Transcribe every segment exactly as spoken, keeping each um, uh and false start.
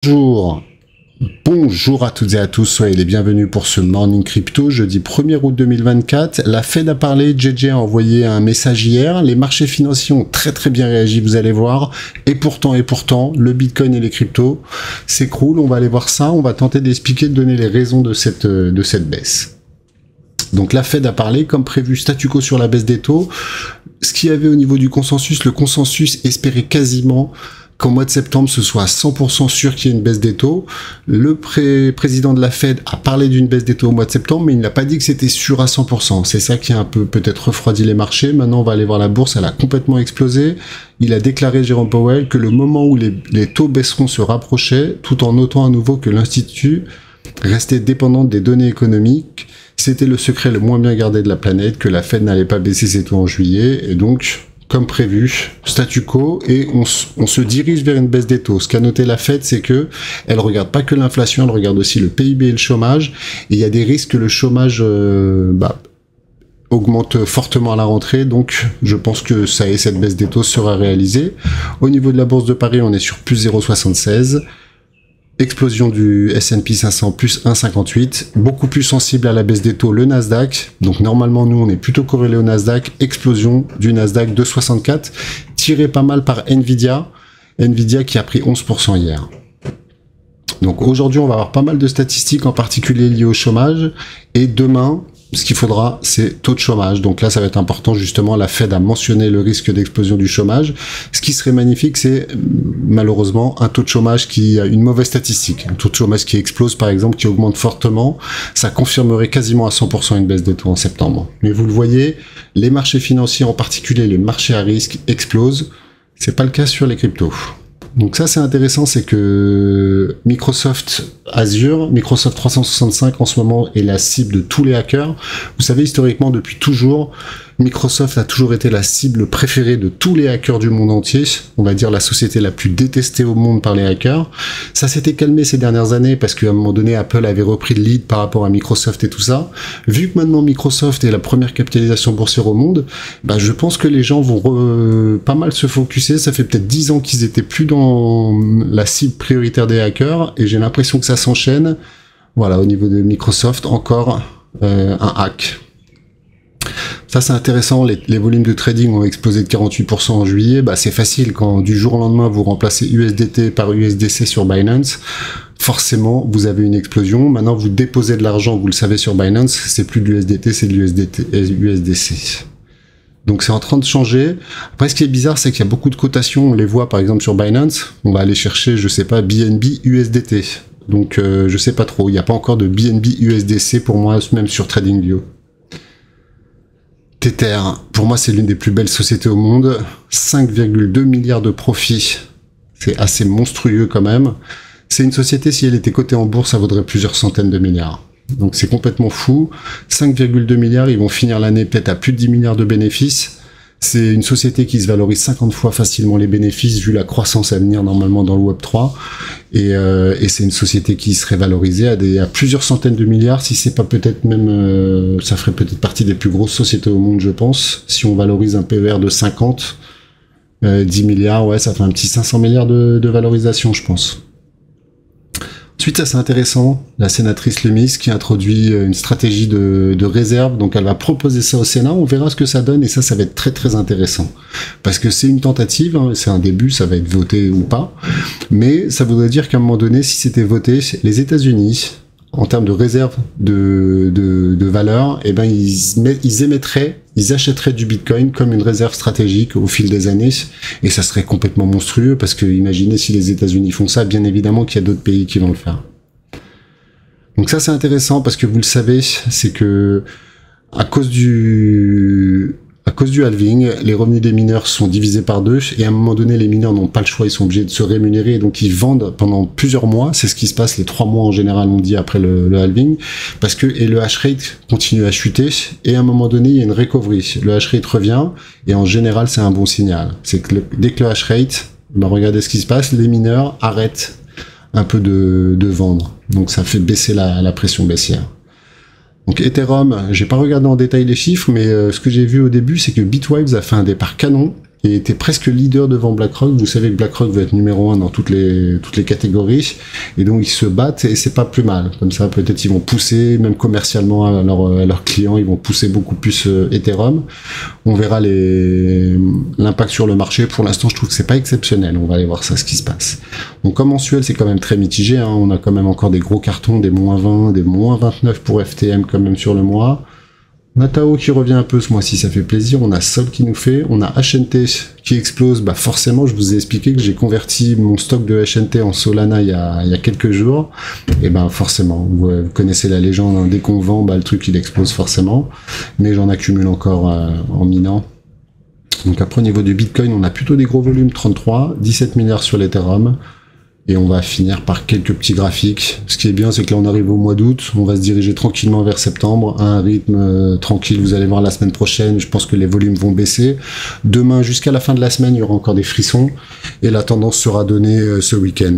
Bonjour, bonjour à toutes et à tous, soyez les bienvenus pour ce Morning Crypto, jeudi premier août deux mille vingt-quatre. La Fed a parlé, J J a envoyé un message hier, les marchés financiers ont très très bien réagi, vous allez voir, et pourtant, et pourtant, le Bitcoin et les cryptos s'écroulent, on va aller voir ça, on va tenter d'expliquer, de donner les raisons de cette, de cette baisse. Donc la Fed a parlé, comme prévu, statu quo sur la baisse des taux. Ce qu'il y avait au niveau du consensus, le consensus espérait quasiment qu'au mois de septembre, ce soit à cent pour cent sûr qu'il y ait une baisse des taux. Le pré président de la Fed a parlé d'une baisse des taux au mois de septembre, mais il n'a pas dit que c'était sûr à cent pour cent. C'est ça qui a un peu peut-être refroidi les marchés. Maintenant, on va aller voir la bourse, elle a complètement explosé. Il a déclaré, Jérôme Powell, que le moment où les, les taux baisseront se rapprochait, tout en notant à nouveau que l'Institut restait dépendant des données économiques. C'était le secret le moins bien gardé de la planète, que la Fed n'allait pas baisser ses taux en juillet, et donc, comme prévu, statu quo, et on, on se dirige vers une baisse des taux. Ce qu'a noté la Fed, c'est que elle regarde pas que l'inflation, elle regarde aussi le P I B et le chômage, et il y a des risques que le chômage euh, bah, augmente fortement à la rentrée, donc je pense que ça et cette baisse des taux sera réalisée. Au niveau de la bourse de Paris, on est sur plus zéro virgule soixante-seize. Explosion du S and P cinq cents, plus un virgule cinquante-huit, beaucoup plus sensible à la baisse des taux, le Nasdaq, donc normalement nous on est plutôt corrélé au Nasdaq, explosion du Nasdaq deux virgule soixante-quatre, tiré pas mal par Nvidia, Nvidia qui a pris onze pour cent hier. Donc aujourd'hui on va avoir pas mal de statistiques, en particulier liées au chômage, et demain, ce qu'il faudra, c'est taux de chômage. Donc là, ça va être important, justement, la Fed a mentionné le risque d'explosion du chômage. Ce qui serait magnifique, c'est malheureusement un taux de chômage qui a une mauvaise statistique. Un taux de chômage qui explose, par exemple, qui augmente fortement. Ça confirmerait quasiment à cent pour cent une baisse des taux en septembre. Mais vous le voyez, les marchés financiers, en particulier les marchés à risque, explosent. C'est pas le cas sur les cryptos. Donc ça c'est intéressant, c'est que Microsoft Azure, Microsoft trois cent soixante-cinq en ce moment est la cible de tous les hackers. Vous savez, historiquement, depuis toujours, Microsoft a toujours été la cible préférée de tous les hackers du monde entier. On va dire la société la plus détestée au monde par les hackers. Ça s'était calmé ces dernières années parce qu'à un moment donné, Apple avait repris le lead par rapport à Microsoft et tout ça. Vu que maintenant Microsoft est la première capitalisation boursière au monde, bah je pense que les gens vont re... pas mal se focuser. Ça fait peut-être dix ans qu'ils étaient plus dans la cible prioritaire des hackers et j'ai l'impression que ça s'enchaîne. Voilà, au niveau de Microsoft, encore euh, un hack. Ça c'est intéressant, les, les volumes de trading ont explosé de quarante-huit pour cent en juillet, bah c'est facile quand du jour au lendemain vous remplacez U S D T par U S D C sur Binance, forcément vous avez une explosion. Maintenant vous déposez de l'argent, vous le savez, sur Binance, c'est plus de l'U S D T, c'est de l'U S D T, U S D C. Donc c'est en train de changer. Après ce qui est bizarre, c'est qu'il y a beaucoup de cotations, on les voit par exemple sur Binance, on va aller chercher, je sais pas, B N B U S D T. Donc euh, je sais pas trop, il n'y a pas encore de B N B U S D C pour moi, même sur TradingView. Tether, pour moi c'est l'une des plus belles sociétés au monde, cinq virgule deux milliards de profits, c'est assez monstrueux quand même. C'est une société, si elle était cotée en bourse, ça vaudrait plusieurs centaines de milliards. Donc c'est complètement fou, cinq virgule deux milliards, ils vont finir l'année peut-être à plus de dix milliards de bénéfices. C'est une société qui se valorise cinquante fois facilement les bénéfices, vu la croissance à venir normalement dans le Web trois. Et, euh, et c'est une société qui serait valorisée à, des, à plusieurs centaines de milliards, si c'est pas peut-être même... Euh, ça ferait peut-être partie des plus grosses sociétés au monde, je pense. Si on valorise un P E R de cinquante, euh, dix milliards, ouais, ça fait un petit cinq cents milliards de, de valorisation, je pense. Ensuite, ça c'est intéressant, la sénatrice Lemis qui introduit une stratégie de, de réserve, donc elle va proposer ça au Sénat, on verra ce que ça donne, et ça, ça va être très très intéressant. Parce que c'est une tentative, hein, c'est un début, ça va être voté ou pas, mais ça voudrait dire qu'à un moment donné, si c'était voté, les États-Unis, en termes de réserve de, de, de valeur, eh ben ils, met, ils émettraient, ils achèteraient du Bitcoin comme une réserve stratégique au fil des années, et ça serait complètement monstrueux, parce que imaginez si les États-Unis font ça, bien évidemment qu'il y a d'autres pays qui vont le faire. Donc ça c'est intéressant, parce que vous le savez, c'est que à cause du... À cause du halving, les revenus des mineurs sont divisés par deux, et à un moment donné, les mineurs n'ont pas le choix, ils sont obligés de se rémunérer, et donc ils vendent pendant plusieurs mois, c'est ce qui se passe les trois mois en général, on dit, après le, le halving, parce que et le hash rate continue à chuter, et à un moment donné, il y a une recovery. Le hash rate revient, et en général, c'est un bon signal. C'est que le, dès que le hash rate, ben regardez ce qui se passe, les mineurs arrêtent un peu de, de vendre, donc ça fait baisser la, la pression baissière. Donc Ethereum, j'ai pas regardé en détail les chiffres, mais euh, ce que j'ai vu au début, c'est que Bitwise a fait un départ canon. et était presque leader devant BlackRock. Vous savez que BlackRock va être numéro un dans toutes les toutes les catégories, et donc ils se battent et c'est pas plus mal. Comme ça, peut-être ils vont pousser, même commercialement à, leur, à leurs clients, ils vont pousser beaucoup plus euh, Ethereum. On verra les l'impact sur le marché. Pour l'instant, je trouve que c'est pas exceptionnel. On va aller voir ça, ce qui se passe. Donc en mensuel, c'est quand même très mitigé. Hein. On a quand même encore des gros cartons, des moins vingt, des moins vingt-neuf pour F T M quand même sur le mois. On a Tao qui revient un peu ce mois-ci, ça fait plaisir. On a Sol qui nous fait. On a H N T qui explose. Bah forcément, je vous ai expliqué que j'ai converti mon stock de H N T en Solana il y a, il y a quelques jours. Et ben forcément, vous, vous connaissez la légende. Hein. Dès qu'on vend, bah, le truc il explose forcément. Mais j'en accumule encore euh, en minant. Donc après, au niveau du Bitcoin, on a plutôt des gros volumes, trente-trois, dix-sept milliards sur l'Ethereum. Et on va finir par quelques petits graphiques. Ce qui est bien, c'est que là, on arrive au mois d'août. On va se diriger tranquillement vers septembre, à un rythme euh, tranquille. Vous allez voir la semaine prochaine, je pense que les volumes vont baisser. Demain, jusqu'à la fin de la semaine, il y aura encore des frissons. Et la tendance sera donnée euh, ce week-end.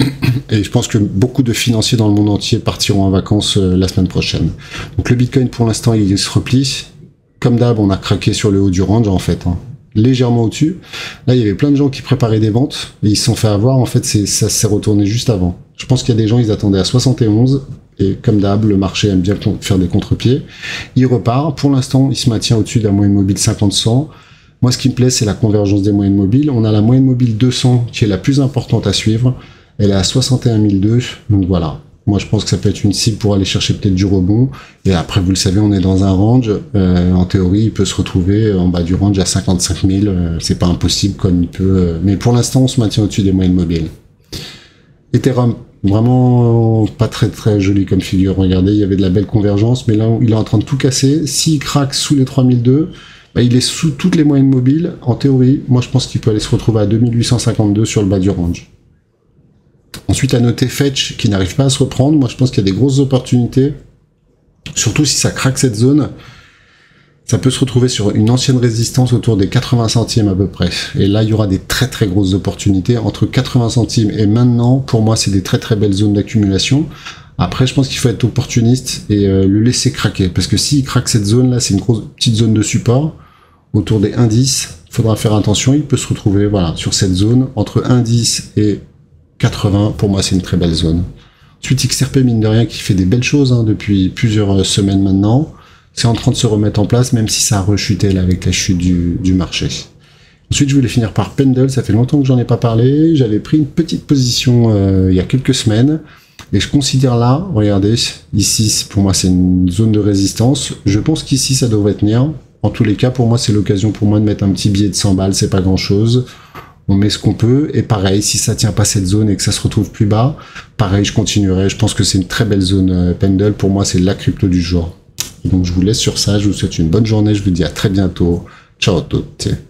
Et je pense que beaucoup de financiers dans le monde entier partiront en vacances euh, la semaine prochaine. Donc le Bitcoin, pour l'instant, il se replie. Comme d'hab, on a craqué sur le haut du range, en fait. Hein. Légèrement au-dessus. Là, il y avait plein de gens qui préparaient des ventes et ils se sont fait avoir. En fait, c'est, ça s'est retourné juste avant. Je pense qu'il y a des gens, ils attendaient à soixante et onze et comme d'hab, le marché aime bien faire des contre-pieds. Il repart. Pour l'instant, il se maintient au-dessus de la moyenne mobile cinquante cent. Moi, ce qui me plaît, c'est la convergence des moyennes mobiles. On a la moyenne mobile deux cents qui est la plus importante à suivre. Elle est à soixante et un mille deux. Donc voilà. Moi, je pense que ça peut être une cible pour aller chercher peut-être du rebond. Et après, vous le savez, on est dans un range. Euh, en théorie, il peut se retrouver en bas du range à cinquante-cinq mille. Euh, c'est pas impossible comme il peut. Euh, mais pour l'instant, on se maintient au-dessus des moyennes mobiles. Ethereum, vraiment pas très très joli comme figure. Regardez, il y avait de la belle convergence, mais là, il est en train de tout casser. S'il craque sous les trois mille deux, bah, il est sous toutes les moyennes mobiles. En théorie, moi, je pense qu'il peut aller se retrouver à deux mille huit cent cinquante-deux sur le bas du range. Ensuite, à noter Fetch qui n'arrive pas à se reprendre. Moi, je pense qu'il y a des grosses opportunités. Surtout si ça craque cette zone, ça peut se retrouver sur une ancienne résistance autour des quatre-vingts centimes à peu près. Et là, il y aura des très très grosses opportunités. Entre quatre-vingts centimes et maintenant, pour moi, c'est des très très belles zones d'accumulation. Après, je pense qu'il faut être opportuniste et euh, le laisser craquer. Parce que s'il craque cette zone-là, c'est une grosse petite zone de support. Autour des un virgule dix, il faudra faire attention. Il peut se retrouver voilà, sur cette zone entre un virgule dix et quatre-vingts, pour moi c'est une très belle zone. Ensuite X R P, mine de rien, qui fait des belles choses hein, depuis plusieurs semaines maintenant. C'est en train de se remettre en place, même si ça a rechuté là avec la chute du, du marché. Ensuite je voulais finir par Pendle, ça fait longtemps que j'en ai pas parlé. J'avais pris une petite position euh, il y a quelques semaines. Et je considère là, regardez, ici pour moi c'est une zone de résistance. Je pense qu'ici ça devrait tenir. En tous les cas, pour moi c'est l'occasion pour moi de mettre un petit billet de cent balles, c'est pas grand chose. On met ce qu'on peut, et pareil, si ça tient pas cette zone et que ça se retrouve plus bas, pareil, je continuerai. Je pense que c'est une très belle zone euh, Pendle. Pour moi, c'est la crypto du jour. Et donc, je vous laisse sur ça. Je vous souhaite une bonne journée. Je vous dis à très bientôt. Ciao à toutes.